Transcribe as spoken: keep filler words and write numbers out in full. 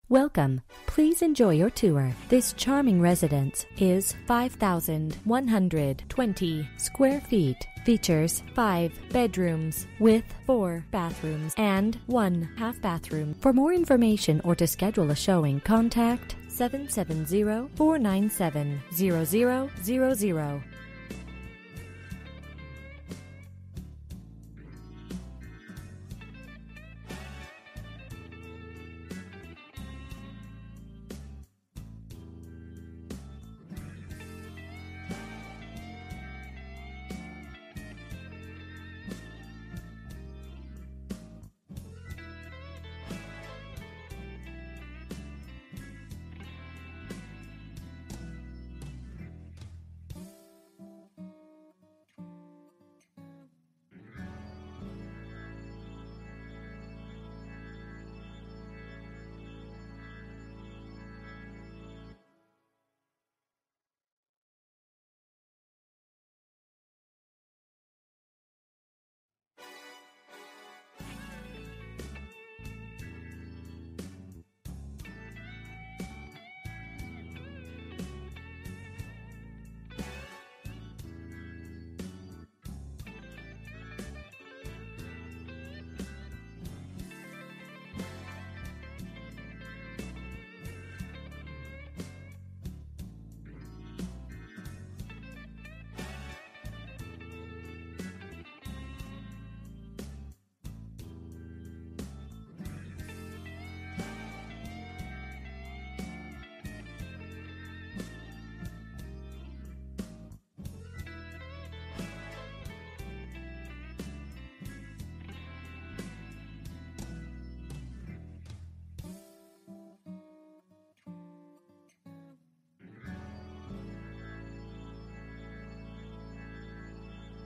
Welcome. Please enjoy your tour. This charming residence is five thousand one hundred twenty square feet. Features five bedrooms with four bathrooms and one half bathroom. For more information or to schedule a showing, contact seven seven zero, four nine seven, zero zero zero zero.